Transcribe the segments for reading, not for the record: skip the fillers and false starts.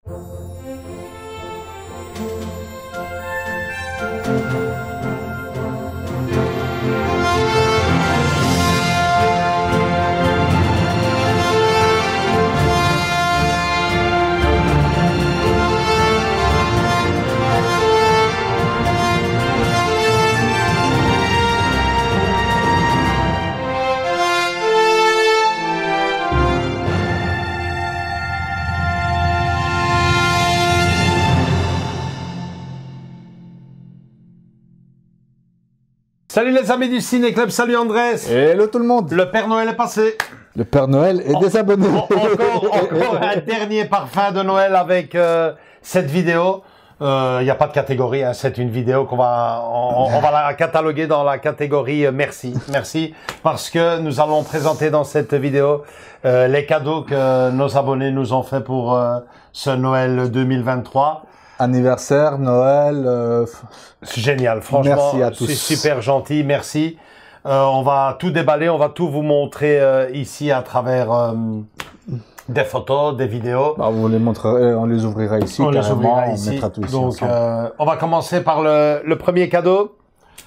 Salut les amis du Ciné Club, salut Andrés. Hello tout le monde. Le Père Noël est passé. Le Père Noël est désabonné. Encore un dernier parfum de Noël avec cette vidéo. Il n'y a pas de catégorie, hein, c'est une vidéo qu'on va, on va la cataloguer dans la catégorie merci. Merci parce que nous allons présenter dans cette vidéo les cadeaux que nos abonnés nous ont fait pour ce Noël 2023. Anniversaire, Noël. C'est génial, franchement. Merci à tous. C'est super gentil, merci. On va tout déballer, on va tout vous montrer ici à travers des photos, des vidéos. Bah, vous les montrerez, on les ouvrira ici. On les ouvrira ici. On mettra tout ici. Donc, on va commencer par le premier cadeau.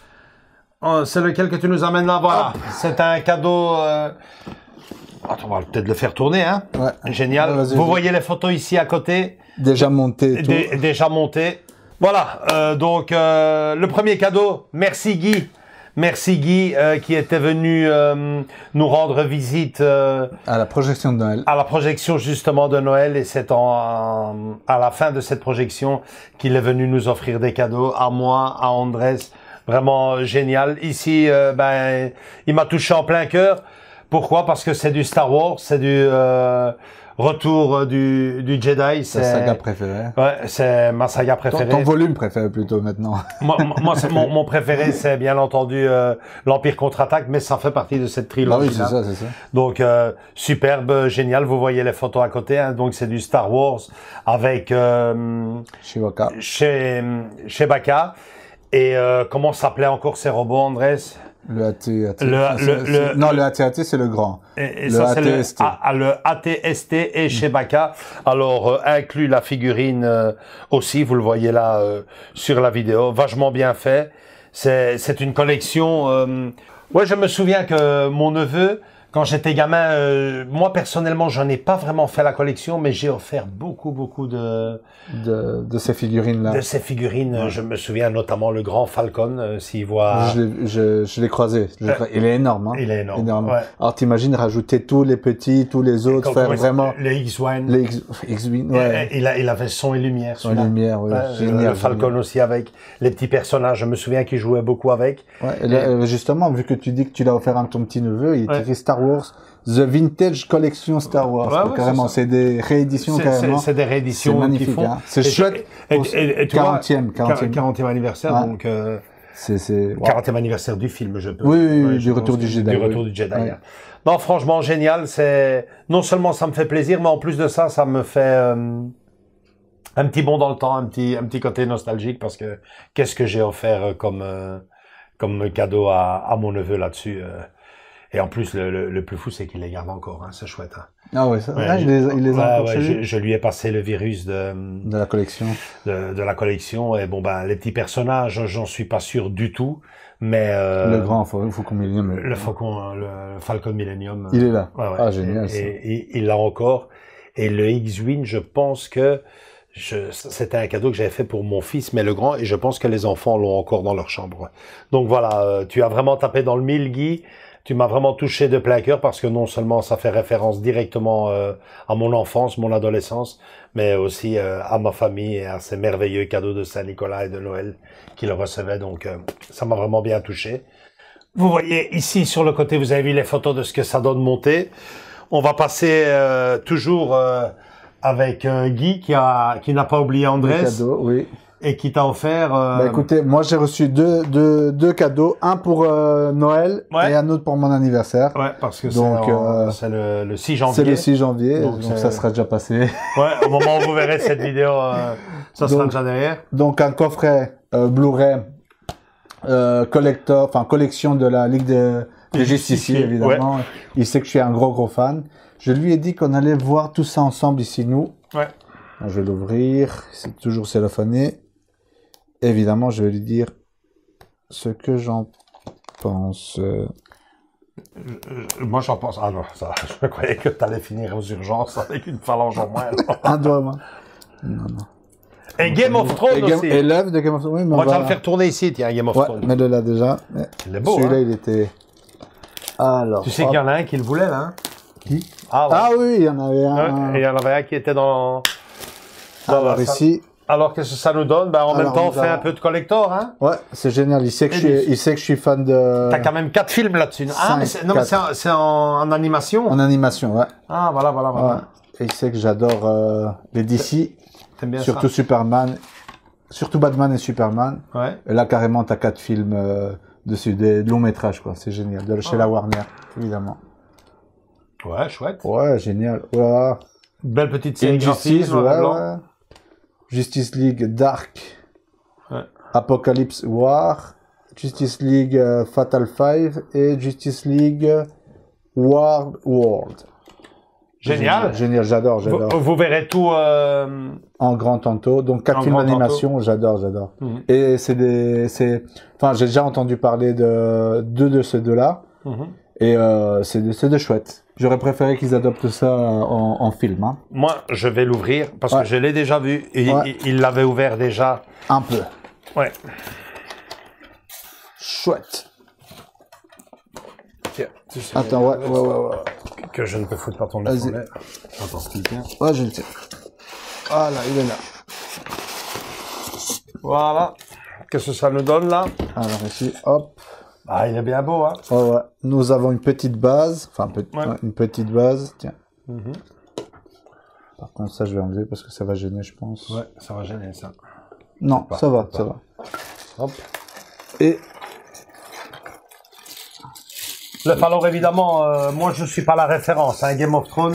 C'est lequel que tu nous amènes là? Voilà. C'est un cadeau. Attends, on va peut-être le faire tourner, hein. Ouais. Génial. Ouais, vous voyez les photos ici à côté. Déjà monté. Déjà monté. Voilà. Donc, le premier cadeau. Merci Guy. Merci Guy qui était venu nous rendre visite à la projection de Noël. À la projection justement de Noël, et c'est à la fin de cette projection qu'il est venu nous offrir des cadeaux à moi, à Andrés. Vraiment génial. Ici, ben, il m'a touché en plein cœur. Pourquoi? Parce que c'est du Star Wars, c'est du retour du Jedi. C'est ta saga préférée. Ouais, c'est ma saga préférée. Ton volume préféré plutôt maintenant. moi mon préféré, c'est bien entendu l'Empire contre-attaque, mais ça fait partie de cette trilogie. Ah oui, c'est ça, c'est ça. Donc superbe, génial. Vous voyez les photos à côté. Hein, donc c'est du Star Wars avec Chewbacca. Et comment s'appelaient encore ces robots, Andrés? Le AT-AT. Non, le AT-AT, c'est le grand. Et ça, c'est le AT-ST et Chewbacca. Alors, inclut la figurine aussi, vous le voyez là sur la vidéo. Vachement bien fait. C'est une collection. Ouais, je me souviens que mon neveu, quand j'étais gamin, moi personnellement, j'en ai pas vraiment fait la collection, mais j'ai offert beaucoup de ces figurines-là. De ces figurines, ouais. Je me souviens notamment le grand Falcon, s'il voit. Je l'ai croisé. Il est énorme, hein. Il est énorme. Ouais. Alors t'imagines rajouter tous les petits, tous les autres, faire vraiment. Les X-Wing. Les X-Wing, ouais. Il avait son et lumière. Son et lumière, ouais. Le Falcon aussi avec les petits personnages. Je me souviens qu'il jouait beaucoup avec. Ouais. Et là, justement, vu que tu dis que tu l'as offert à ton petit neveu, il était Star Wars. The Vintage Collection Star Wars. Ouais, carrément, c'est des rééditions carrément. C'est des rééditions. C'est magnifique, hein. C'est chouette. Et 40e anniversaire, ouais. Donc, c'est 40e anniversaire du film, je peux. Oui, du retour du Jedi. Du retour du Jedi. Ouais. Non, franchement, génial. Non seulement ça me fait plaisir, mais en plus de ça, ça me fait, un petit bond dans le temps, un petit côté nostalgique, parce que qu'est-ce que j'ai offert comme cadeau à mon neveu là-dessus, et en plus, le plus fou, c'est qu'il les garde encore, hein. C'est chouette, hein. Ah ouais, ça, il les a encore chez lui. Je lui ai passé le virus de la collection. De la collection. Et bon, ben, les petits personnages, j'en suis pas sûr du tout. Mais, le grand Faucon Millennium. Le Falcon Millennium. Il est là. Ouais. Ah, génial. Et il l'a encore. Et le X-Wing, je pense que c'était un cadeau que j'avais fait pour mon fils, mais le grand, et je pense que les enfants l'ont encore dans leur chambre. Donc voilà, tu as vraiment tapé dans le mille, Guy. Tu m'as vraiment touché de plein cœur, parce que non seulement ça fait référence directement à mon enfance, mon adolescence, mais aussi à ma famille et à ces merveilleux cadeaux de Saint-Nicolas et de Noël qu'il recevait. Donc ça m'a vraiment bien touché. Vous voyez ici sur le côté, vous avez vu les photos de ce que ça donne monter. On va passer toujours avec Guy qui n'a pas oublié Andrés. Cadeau, oui. Et qui t'a offert... Bah écoutez, moi j'ai reçu deux cadeaux, un pour Noël et un autre pour mon anniversaire. Ouais, parce que c'est le 6 janvier. C'est le 6 janvier, donc ça sera déjà passé. Ouais, au moment où vous verrez cette vidéo, ça sera déjà derrière. Donc un coffret Blu-ray collection de la Ligue des Justiciers, évidemment. Ouais. Il sait que je suis un gros fan. Je lui ai dit qu'on allait voir tout ça ensemble ici, nous. Ouais. Je vais l'ouvrir. C'est toujours cellophané. Évidemment, je vais lui dire ce que j'en pense. Moi, j'en pense... Ah non, ça, je croyais que tu allais finir aux urgences avec une phalange en moins. Un doigt, moi. Non. Et Game of Thrones aussi. Et l'œuvre de Game of Thrones. Oui, mais moi, je vais le faire tourner ici, tiens, Game of Thrones. Mets-le là déjà. Il est beau, celui-là, hein. il était... Alors, tu sais qu'il y en a un qui le voulait, là, hein? Qui? Ah, ouais. Ah oui, il y en avait un. Ouais, et il y en avait un qui était dans Alors ici... Alors, qu'est-ce que ça nous donne? Ben, en même temps, on fait un peu de collector, hein? Ouais, c'est génial. Il sait que je suis fan de... T'as quand même 4 films là-dessus. Ah, mais c'est en animation? En animation, ouais. Ah, voilà. Ouais. Et il sait que j'adore les DC. T'aimes bien surtout ça? Superman. Surtout Batman et Superman. Ouais. Et là, carrément, t'as 4 films dessus, des longs métrages, quoi. C'est génial. Chez la Warner, évidemment. Ouais, chouette. Ouais, génial. Voilà. Belle petite série Injustice, ouais. Justice League Dark, Apocalypse War, Justice League Fatal 5 et Justice League War World. Génial. Génial, j'adore. Vous verrez tout en grand tantôt. Donc 4 films d'animation, j'adore. Et enfin, j'ai déjà entendu parler de deux de ces deux-là. Et c'est de chouette. J'aurais préféré qu'ils adoptent ça en film. Hein. Moi, je vais l'ouvrir parce que je l'ai déjà vu. Et il l'avait ouvert déjà. Un peu. Ouais. Chouette. Tiens. Attends, ouais. Que je ne peux foutre pas ton lait. Attends, tiens. Ouais, je le tiens. Voilà, il est là. Voilà. Qu'est-ce que ça nous donne là? Alors ici, hop. Ah, il est bien beau, hein? Ouais. Nous avons une petite base. Enfin, une petite base. Tiens. Par contre, ça, je vais enlever parce que ça va gêner, je pense. Ouais, ça va gêner, ça. Non, ça va. Hop. Et... Le Falor, évidemment, moi, je ne suis pas la référence. Hein. Game of Thrones,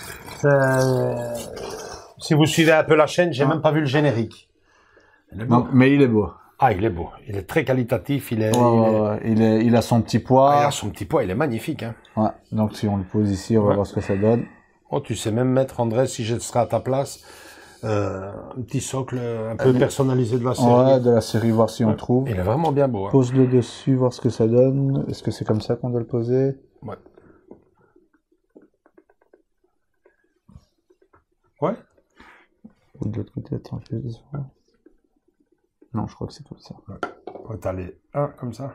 si vous suivez un peu la chaîne, j'ai même pas vu le générique. Non, mais il est beau. Ah, il est beau. Il est très qualitatif. Il a son petit poids. Ah, il a son petit poids. Il est magnifique. Hein. Ouais. Donc, si on le pose ici, on va voir ce que ça donne. Oh, tu sais même mettre, André, si je serai à ta place, un petit socle un peu personnalisé de la série. Ouais, de la série, voir si on trouve. Il est vraiment bien beau. Hein. Pose-le dessus, voir ce que ça donne. Est-ce que c'est comme ça qu'on doit le poser? Ouais. Ouais. Ou de l'autre côté, attends, je vais voir. Non, je crois que c'est comme ça. Ouais. On va aller un comme ça.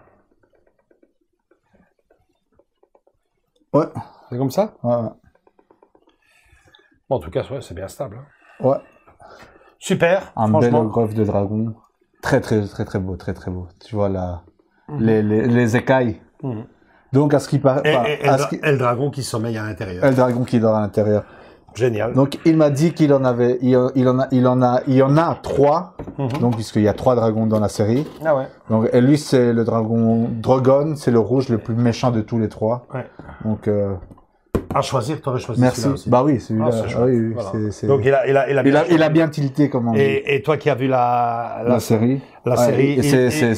Ouais. C'est comme ça? Ouais. Bon, en tout cas, c'est bien stable. Hein. Ouais. Super. Un bel greffe de dragon. Très beau. Tu vois là, les écailles. Donc, à ce qui paraît... Et le dragon qui sommeille à l'intérieur. Et le dragon qui dort à l'intérieur. Génial. Donc, il m'a dit qu'il en avait... Il y en a 3. Donc, puisqu'il y a 3 dragons dans la série. Ah ouais. Donc, et lui, c'est le dragon Drogon. C'est le rouge, le plus méchant de tous les 3. Ouais. Donc... À choisir, tu aurais choisi celui-là aussi. Bah oui, celui-là. Oui, voilà. c'est... Donc il a bien tilté, comme on dit. Et toi qui as vu la série. La série. Ici,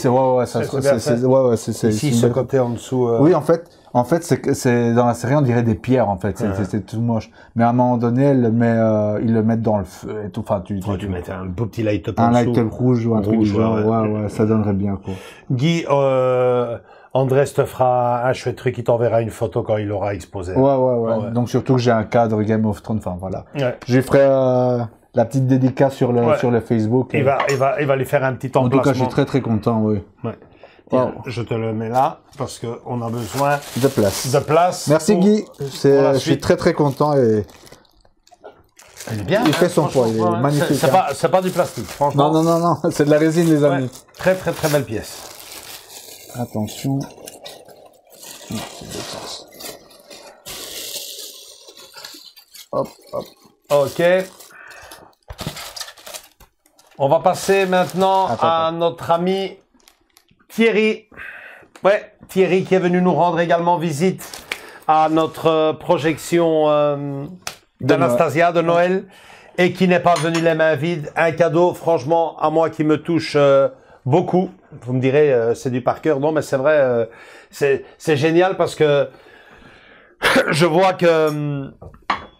ce côté en dessous. Oui, en fait, c'est dans la série, on dirait des pierres, en fait. C'est tout moche. Mais à un moment donné, ils le mettent dans le feu et tout. Enfin, tu mets un beau petit light-up en dessous. Un light-up rouge ou un truc du genre. Ouais, ça donnerait bien, quoi. Guy, Andrés te fera un chouette truc, il t'enverra une photo quand il aura exposé. Ouais. Donc surtout que j'ai un cadre Game of Thrones, enfin voilà. Ouais. Je lui ferai la petite dédicace sur le Facebook. Il va lui faire un petit emplacement. En tout cas, je suis très content, oui. Ouais. Wow. Je te le mets là parce que on a besoin de place. Merci Guy. Je suis très content et il est bien. Il fait son poids, il est magnifique. C'est pas du plastique, franchement. Non, c'est de la résine, les amis. Très belle pièce. Attention. Hop. Ok. On va passer maintenant à notre ami Thierry. Ouais, Thierry qui est venu nous rendre également visite à notre projection d'Anastasia de Noël et qui n'est pas venu les mains vides. Un cadeau, franchement, à moi qui me touche beaucoup. Vous me direz, c'est du par cœur. Non, mais c'est vrai, c'est génial parce que je vois que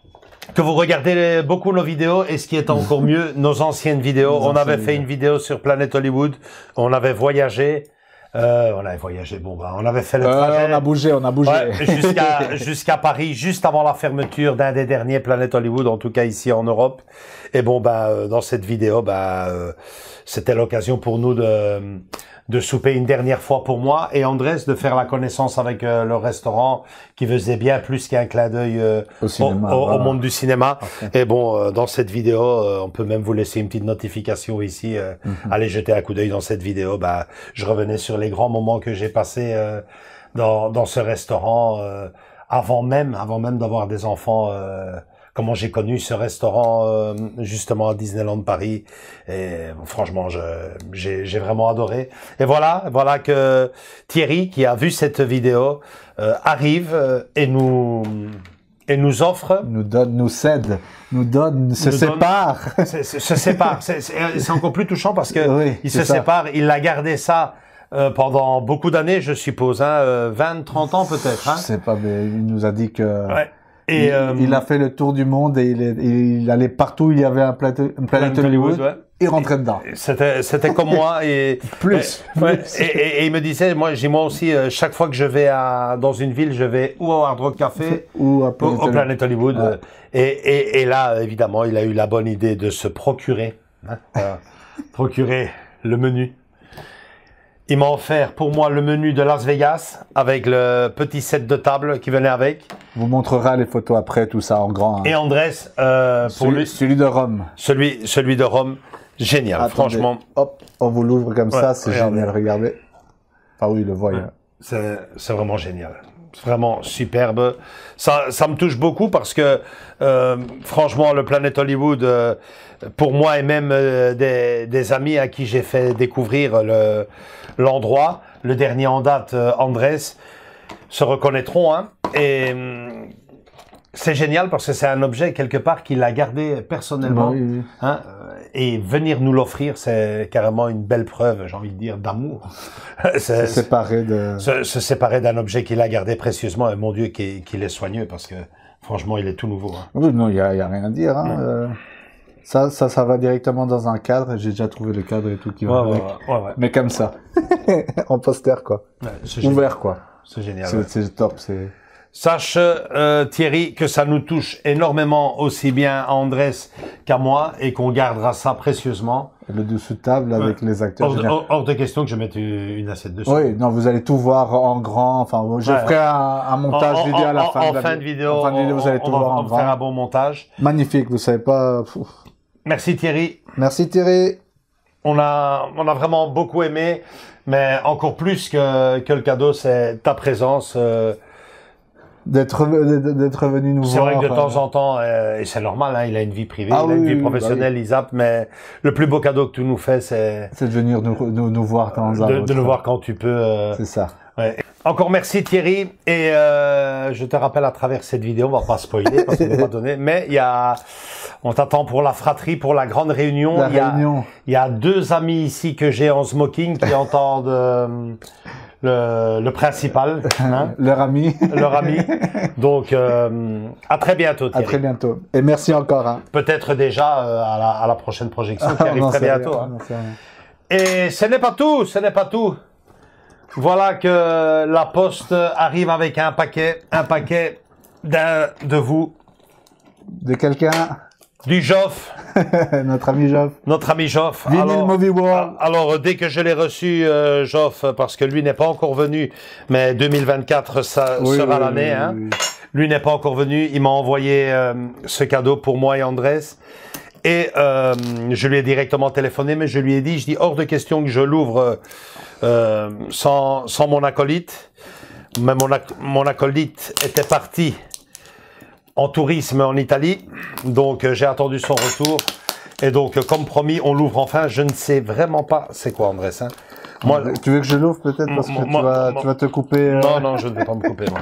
que vous regardez beaucoup nos vidéos et ce qui est encore mieux, nos anciennes vidéos. On avait fait une vidéo sur Planet Hollywood, on avait voyagé. Bon, bah, on avait fait le trajet. On a bougé. Ouais, jusqu'à Paris, juste avant la fermeture d'un des derniers Planet Hollywood, en tout cas ici en Europe. Et bon, bah, dans cette vidéo, bah, c'était l'occasion pour nous de souper une dernière fois pour moi et Andrés de faire la connaissance avec le restaurant qui faisait bien plus qu'un clin d'œil au monde du cinéma. Okay. Et bon, dans cette vidéo, on peut même vous laisser une petite notification ici. Allez jeter un coup d'œil dans cette vidéo. Bah, je revenais sur les grands moments que j'ai passés dans ce restaurant avant même d'avoir des enfants. Comment j'ai connu ce restaurant justement à Disneyland Paris et franchement j'ai vraiment adoré et voilà que Thierry qui a vu cette vidéo arrive et nous offre, nous cède, se sépare. Se sépare. C'est encore plus touchant parce que oui, il se sépare. Il a gardé ça pendant beaucoup d'années, je suppose, 20-30 ans peut-être. Je sais pas, mais il nous a dit que. Ouais. Et il a fait le tour du monde et il allait partout où il y avait un Planet Hollywood. Ouais. Il rentrait dedans. C'était comme moi et plus. Et il me disait, moi aussi, chaque fois que je vais dans une ville, je vais ou au Hard Rock Café ou au Planet Hollywood. Ouais. Et là, évidemment, il a eu la bonne idée de se procurer le menu. Il m'a offert pour moi le menu de Las Vegas avec le petit set de table qui venait avec. Vous montrera les photos après, tout ça en grand. Hein. Et Andrés, pour lui, celui de Rome. Celui de Rome, génial, attendez, franchement. Hop, on vous l'ouvre comme ça, c'est génial, regardez. Ah oui, le voyant. C'est vraiment génial. C'est vraiment superbe. Ça me touche beaucoup parce que, franchement, le Planet Hollywood, pour moi et même des amis à qui j'ai fait découvrir l'endroit, le dernier en date, Andrés, se reconnaîtront. Hein, et c'est génial parce que c'est un objet quelque part qu'il a gardé personnellement. Oui. Hein, et venir nous l'offrir, c'est carrément une belle preuve, j'ai envie de dire, d'amour. Se séparer d'un objet qu'il a gardé précieusement, et mon Dieu, qu'il est soigneux, parce que franchement, il est tout nouveau. Hein. Oui, non, il y a rien à dire. Hein. Ça va directement dans un cadre. J'ai déjà trouvé le cadre et tout qui va avec. Ouais. Mais comme ça, en poster, quoi. Ouais, ouvert, quoi. C'est génial. C'est top, Sache, Thierry, que ça nous touche énormément aussi bien à Andrés qu'à moi et qu'on gardera ça précieusement. Le dessous de table avec les acteurs. Hors de question que je mette une assiette dessus. Oui, non, vous allez tout voir en grand. Enfin, je ferai un montage vidéo à la fin. En fin de vidéo, vous allez tout voir en grand. On va faire un bon montage. Magnifique, vous savez pas. Merci Thierry. Merci Thierry. On a vraiment beaucoup aimé, mais encore plus que le cadeau, c'est ta présence. D'être venu nous voir. C'est vrai que de temps en temps, et c'est normal, hein, il a une vie privée, il a une vie professionnelle, il zappe, mais le plus beau cadeau que tu nous fais, c'est de venir nous voir de temps en temps. De nous voir quand tu peux. C'est ça. Ouais. Encore merci Thierry, et je te rappelle à travers cette vidéo, on va pas spoiler parce qu'on va pas donner, mais on t'attend pour la fratrie, pour la grande réunion. Il y a 2 amis ici que j'ai en smoking qui entendent le principal, hein, leur ami. Donc à très bientôt Thierry. À très bientôt. Et merci encore. Hein. Peut-être déjà à la prochaine projection qui arrive très bientôt. Hein. Et ce n'est pas tout. Voilà que la poste arrive avec un paquet d'un de vous. De quelqu'un. Du Joff. Notre ami Joff. Vinyl Movie World. Alors, dès que je l'ai reçu, Joff, parce que lui n'est pas encore venu, mais 2024, ça sera l'année. Hein. Oui. Lui n'est pas encore venu. Il m'a envoyé ce cadeau pour moi et Andrés. Et je lui ai directement téléphoné, mais je lui ai dit, hors de question que je l'ouvre sans mon acolyte. Mais mon acolyte était parti en tourisme en Italie, donc j'ai attendu son retour. Et donc, comme promis, on l'ouvre enfin. Je ne sais vraiment pas c'est quoi, Andrés. Hein. Moi, tu veux que je l'ouvre peut-être parce que tu vas te couper. Non, je ne vais pas me couper. Moi.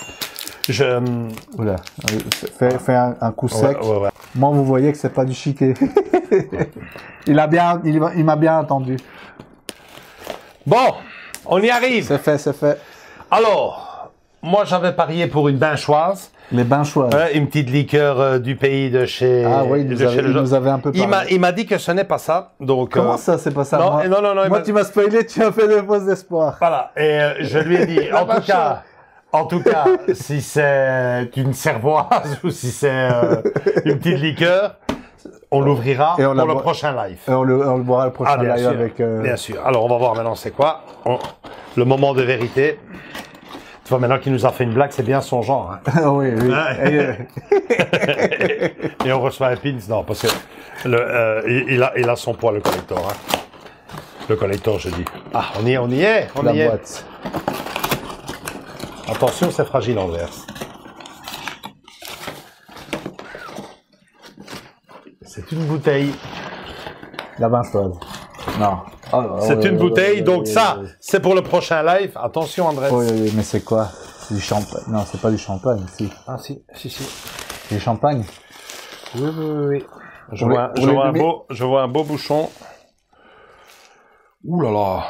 Oula, fais un coup sec. Ouais. Moi, vous voyez que c'est pas du chiquet. il m'a bien entendu. Bon, on y arrive. C'est fait. Alors, moi, j'avais parié pour une bainchoise. Les Binchoises. Une petite liqueur du pays de chez. Ah oui, il nous avait un peu parlé. Il m'a dit que ce n'est pas ça. Donc, comment ça, c'est pas ça? Non, non. Moi, tu m'as spoilé, tu as fait des fausses espoirs. Voilà. Et je lui ai dit, en tout cas, si c'est une cervoise ou si c'est une petite liqueur, on l'ouvrira pour le prochain live. Et on le boira le prochain live sûr, avec... Bien sûr. Alors, on va voir maintenant c'est quoi. Le moment de vérité. Tu vois, maintenant qu'il nous a fait une blague, c'est bien son genre. Hein. Oui, oui. Et on reçoit un pins. Non, parce que il a son poids, le collector. Hein. Le collector, je dis. Ah, on y est. La boîte. Attention, c'est fragile en verse. C'est une bouteille. La Binchoise. Non. C'est une bouteille, donc ça, c'est pour le prochain live. Attention, André. Oui, mais c'est quoi? C'est du champagne. Non, c'est pas du champagne, si. Ah, si. C'est du champagne? Oui. Je vois un beau bouchon. Ouh là là.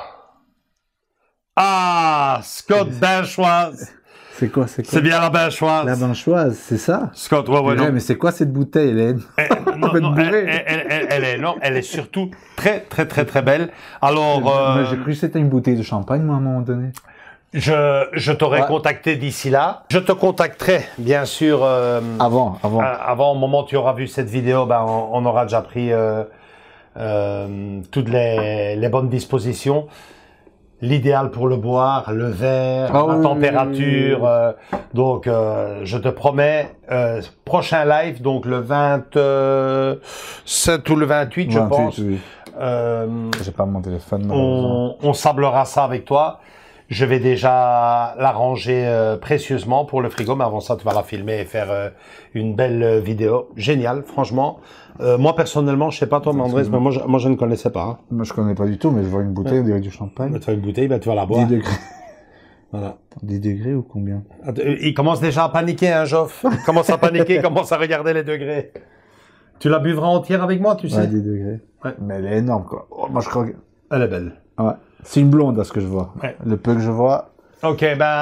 Ah, Scott Binchoise. C'est quoi? C'est bien la Binchoise. La Binchoise, c'est ça? Scott, ouais, non. Mais c'est quoi cette bouteille, Hélène? Elle est surtout très belle. Alors, j'ai cru que c'était une bouteille de champagne, moi, à un moment donné. Je t'aurais contacté d'ici là. Je te contacterai, bien sûr. Avant, au moment où tu auras vu cette vidéo, ben, on aura déjà pris toutes les bonnes dispositions. L'idéal pour le boire, le verre, la température. Donc, je te promets, prochain live, donc le 27 ou le 28, je pense. Oui. J'ai pas mon téléphone. On sablera ça avec toi. Je vais déjà l'arranger précieusement pour le frigo, mais avant ça, tu vas la filmer et faire une belle vidéo. Génial, franchement. Moi, personnellement, je sais pas toi, mais Andrés, mais moi, je ne connaissais pas. Hein. Moi, je connais pas du tout, mais je vois une bouteille, on dirait du champagne. Tu vois une bouteille, ben, tu vas la boire. 10 degrés. Voilà. 10 degrés ou combien? Il commence déjà à paniquer, hein, Geoff. Il commence à paniquer, il commence à regarder les degrés. Tu la buvras entière avec moi, tu sais? Ouais, 10 degrés. Ouais. Mais elle est énorme, quoi. Oh, moi, je crois que... Elle est belle. Ouais. C'est une blonde, à ce que je vois. Ouais. Le peu que je vois. Ok,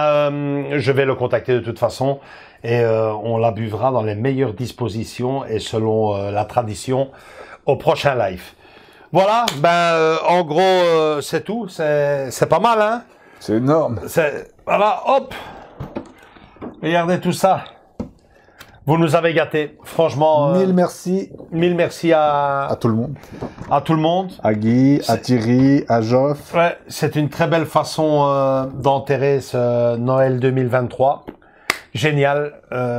je vais le contacter de toute façon et on la buvra dans les meilleures dispositions et selon la tradition au prochain live. Voilà, en gros, c'est tout. C'est pas mal, hein? C'est énorme. Voilà, hop. Regardez tout ça. Vous nous avez gâtés, franchement. Mille merci. Mille merci à tout le monde. À tout le monde. À Guy, à Thierry, à Geoff. Ouais, c'est une très belle façon d'enterrer ce Noël 2023. Génial.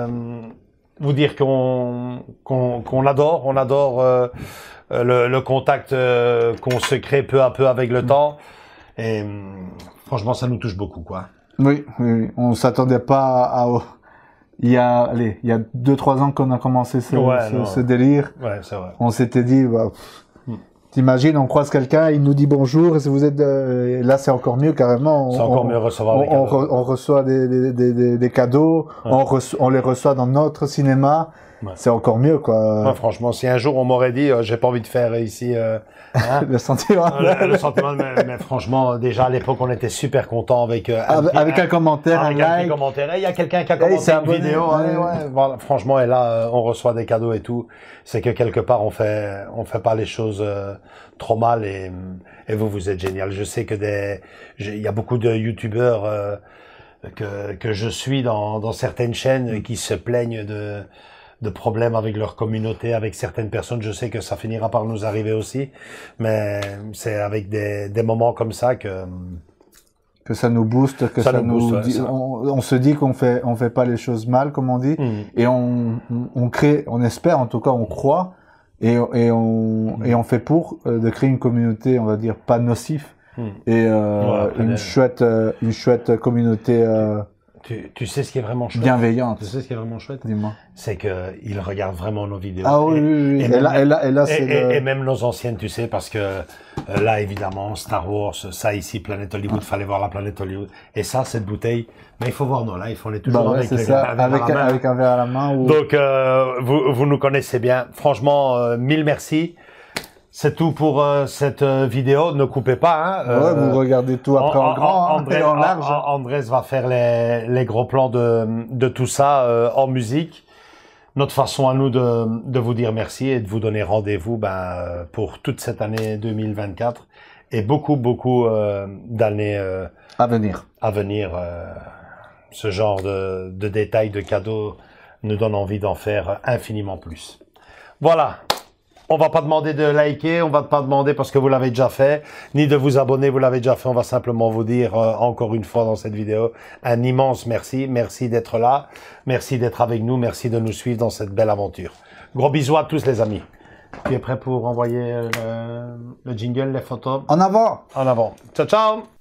Vous dire qu'on adore, on adore le contact qu'on se crée peu à peu avec le temps. Et franchement, ça nous touche beaucoup, quoi. Oui. On s'attendait pas à... Il y a 2-3 ans qu'on a commencé ce délire. Ouais, c'est vrai. On s'était dit, t'imagines, on croise quelqu'un, il nous dit bonjour, et si vous êtes, là c'est encore mieux carrément. C'est encore mieux recevoir des cadeaux. On reçoit des cadeaux, on les reçoit dans notre cinéma. Ouais. C'est encore mieux, quoi. Ouais, franchement, si un jour on m'aurait dit, j'ai pas envie de faire ici, le sentiment. Le sentiment, mais franchement, déjà à l'époque, on était super contents avec un commentaire, un like. Il y a quelqu'un qui a commenté une vidéo. Voilà, franchement, et là, on reçoit des cadeaux et tout. C'est que quelque part, on fait pas les choses trop mal et vous êtes génial. Je sais que il y a beaucoup de youtubeurs que je suis dans certaines chaînes qui se plaignent de problèmes avec leur communauté, avec certaines personnes. Je sais que ça finira par nous arriver aussi, mais c'est avec des moments comme ça que ça nous booste, que ça nous dit, on se dit qu'on fait pas les choses mal, comme on dit, et on crée, on espère, en tout cas, on croit, et on fait pour de créer une communauté, on va dire, pas nocif, et une chouette communauté. Tu sais ce qui est vraiment chouette. Bienveillante. Tu sais ce qui est vraiment chouette. Dis-moi. C'est que ils regardent vraiment nos vidéos. Ah oui. Et là, et même nos anciennes, tu sais, parce que là, évidemment, Star Wars, ça ici, Planète Hollywood, fallait voir la Planète Hollywood. Et ça, cette bouteille, mais il faut voir nos lives, on est toujours avec un verre à la main. Donc, vous nous connaissez bien. Franchement, mille merci. C'est tout pour cette vidéo. Ne coupez pas. Hein. Ouais, vous regardez tout après en grand et en large. Andrés va faire les gros plans de tout ça en musique. Notre façon à nous de vous dire merci et de vous donner rendez-vous pour toute cette année 2024 et beaucoup d'années à venir. Ce genre de détails, de cadeaux nous donne envie d'en faire infiniment plus. Voilà. On va pas demander de liker, on va pas demander parce que vous l'avez déjà fait, ni de vous abonner, vous l'avez déjà fait. On va simplement vous dire encore une fois dans cette vidéo un immense merci. Merci d'être là, merci d'être avec nous, merci de nous suivre dans cette belle aventure. Gros bisous à tous les amis. Tu es prêt pour envoyer le jingle, les photos? En avant! En avant. Ciao, ciao!